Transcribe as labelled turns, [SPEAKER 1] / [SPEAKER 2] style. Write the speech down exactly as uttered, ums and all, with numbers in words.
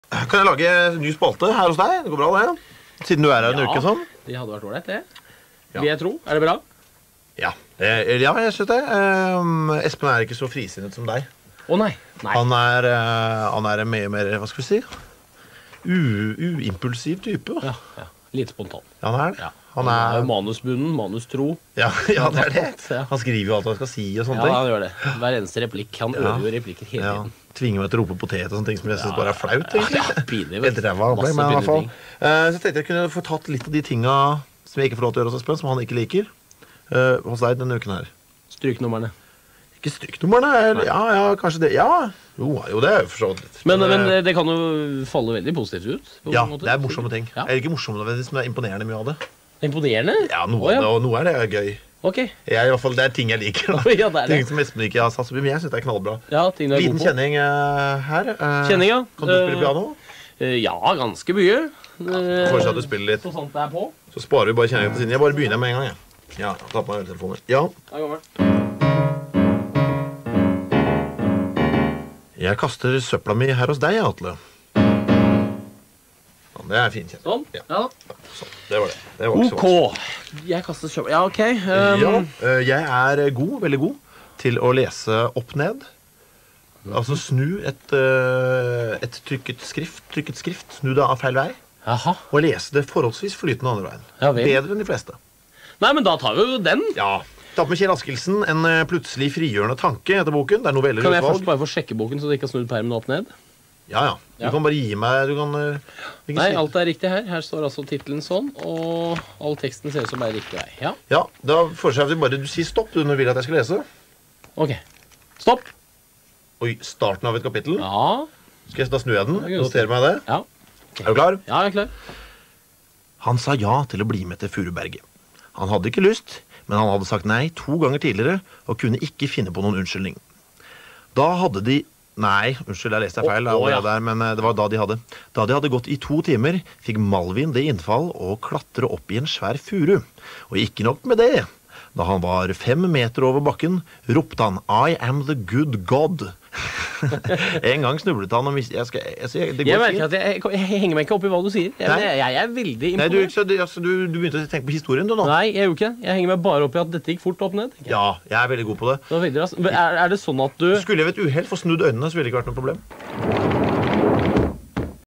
[SPEAKER 1] Kan jeg lage en ny spalte her hos deg? Det går bra det? Siden du er her en
[SPEAKER 2] Ja,
[SPEAKER 1] uke sånn.
[SPEAKER 2] det hadde vært ålreit, det.
[SPEAKER 1] Ja.
[SPEAKER 2] Vil jeg tro. Er det bra?
[SPEAKER 1] Ja, eh, ja jeg synes det. Um, Espen er ikke så frisinnet som deg.
[SPEAKER 2] Å nei. nei.
[SPEAKER 1] Han er, uh, han er en mye mer, hva skal vi si, U uimpulsiv type.
[SPEAKER 2] Ja, ja. Litt spontan.
[SPEAKER 1] Ja, han er det.
[SPEAKER 2] Ja.
[SPEAKER 1] Han
[SPEAKER 2] Han
[SPEAKER 1] er,
[SPEAKER 2] er jo manusbunden, manustro.
[SPEAKER 1] ja, ja, det er det.
[SPEAKER 2] Ja.
[SPEAKER 1] Han skriver jo alt han skal si og sånne
[SPEAKER 2] Ja,
[SPEAKER 1] ting.
[SPEAKER 2] han gjør det. Hver eneste replikk. Han
[SPEAKER 1] Ja.
[SPEAKER 2] øver jo replikker hele
[SPEAKER 1] Ja,
[SPEAKER 2] tiden.
[SPEAKER 1] tvinger meg til å rope potet og sånne ting som jeg synes bare er flaut, egentlig.
[SPEAKER 2] Ja, pinlig, vet
[SPEAKER 1] Helt
[SPEAKER 2] du.
[SPEAKER 1] ræva opplegg,
[SPEAKER 2] Masse
[SPEAKER 1] men i hvert fall.
[SPEAKER 2] pinlige
[SPEAKER 1] Eh, Så jeg tenkte jeg kunne få tatt litt av de tinga som jeg ikke får lov til å gjøre hos Espen, som han ikke liker, eh, hos deg denne uken her.
[SPEAKER 2] Stryknummerne.
[SPEAKER 1] Ikke stryknummerne, eller? Ja, ja, kanskje det. Ja, jo, jo det er jo for så vidt litt.
[SPEAKER 2] Men, men
[SPEAKER 1] eh,
[SPEAKER 2] det, det kan jo falle veldig positivt ut. på
[SPEAKER 1] ja,
[SPEAKER 2] en måte.
[SPEAKER 1] det er morsomme ting.
[SPEAKER 2] Ja.
[SPEAKER 1] Eller ikke morsomme, nødvendigvis, men det er imponerende mye av det.
[SPEAKER 2] Imponerende?
[SPEAKER 1] Ja, noe,
[SPEAKER 2] Å,
[SPEAKER 1] av det, og noe er det gøy.
[SPEAKER 2] Ok.
[SPEAKER 1] Jeg, i hvert fall, det er ting jeg liker. Da.
[SPEAKER 2] Ja, det er det.
[SPEAKER 1] Ting som Espen ikke har satt så mye, men jeg synes det er knallbra.
[SPEAKER 2] Ja, ting du er
[SPEAKER 1] Liten
[SPEAKER 2] god på.
[SPEAKER 1] kjenning eh, her. eh,
[SPEAKER 2] Kjenning, ja.
[SPEAKER 1] Kan du spille
[SPEAKER 2] Eh,
[SPEAKER 1] piano?
[SPEAKER 2] Eh, Ja, ganske mye. Eh,
[SPEAKER 1] Foreslår at du spiller litt.
[SPEAKER 2] Så sant det er på.
[SPEAKER 1] Så sparer vi bare kjenningen på siden. Jeg bare begynner med en gang, jeg. Ja, ta på meg øretelefoner. Ja,
[SPEAKER 2] Der kommer den.
[SPEAKER 1] jeg kaster søpla mi her hos deg, Atle. Ja, det er fint kjent.
[SPEAKER 2] Sånn.
[SPEAKER 1] Ja.
[SPEAKER 2] Ja.
[SPEAKER 1] Sånn, det var det. Det var ikke så
[SPEAKER 2] Ok. Jeg kaster kjøp. Ja, ok. Um,
[SPEAKER 1] Ja, eh, jeg er god, veldig god, til å lese opp ned. Altså snu et, eh, et trykket skrift, trykket skrift, snu det av feil vei,
[SPEAKER 2] Jaha.
[SPEAKER 1] og lese det forholdsvis flytende andre veien.
[SPEAKER 2] Ja vel.
[SPEAKER 1] Bedre enn de fleste.
[SPEAKER 2] Nei, men da tar vi jo den.
[SPEAKER 1] Ja. Ta med Kjell Askildsen, en eh, plutselig frigjørende tanke etter boken. Det er noveller
[SPEAKER 2] Kan jeg
[SPEAKER 1] utvalg.
[SPEAKER 2] først bare få sjekke boken, så du ikke har snudd permen opp ned?
[SPEAKER 1] Ja, ja. Du
[SPEAKER 2] Ja.
[SPEAKER 1] kan bare gi meg, du kan... eh, hvilken
[SPEAKER 2] Nei,
[SPEAKER 1] side?
[SPEAKER 2] alt er riktig her. Her står altså titlen sånn, og all teksten ser ut som er riktig vei. Ja,
[SPEAKER 1] Ja, da foreslår jeg at du bare du sier stopp du, når du vil at jeg skal lese.
[SPEAKER 2] ok. Stopp.
[SPEAKER 1] Oi, starten av et kapittel.
[SPEAKER 2] Ja,
[SPEAKER 1] Skal jeg, da snur jeg den.
[SPEAKER 2] Det er gunstig.
[SPEAKER 1] Noterer meg det.
[SPEAKER 2] ja.
[SPEAKER 1] Er du klar?
[SPEAKER 2] Ja, jeg er klar.
[SPEAKER 1] Han sa ja til å bli med til Furuberget. Han hadde ikke lyst, men han hadde sagt nei to ganger tidligere og kunne ikke finne på noen unnskyldning. Da hadde de... Nei, unnskyld, jeg leste feil,
[SPEAKER 2] Å, å, ja.
[SPEAKER 1] der, men eh, det var da de hadde. Da de hadde gått i to timer, fikk Malvin det innfall å klatre opp i en svær furu. Og ikke nok med det. Da han var fem meter over bakken, ropte han I am the good God. En gang snublet han og mistet... Jeg, skal, jeg, jeg, det går
[SPEAKER 2] Jeg merker
[SPEAKER 1] fint.
[SPEAKER 2] at jeg, jeg, jeg henger meg ikke opp i hva du sier. Jeg,
[SPEAKER 1] Nei.
[SPEAKER 2] jeg, jeg er veldig
[SPEAKER 1] Nei, du,
[SPEAKER 2] imponert.
[SPEAKER 1] så, du, altså, du, du begynte å tenke på historien, du nå?
[SPEAKER 2] Nei, jeg gjorde ikke det. Jeg henger meg bare opp i at dette gikk fort opp ned. tenker jeg.
[SPEAKER 1] Ja, jeg er veldig god på det.
[SPEAKER 2] Det var veldig raskt. Men Er, er det sånn at du
[SPEAKER 1] Skulle jeg ved et uheld få snudd øynene, så ville det ikke vært noe problem.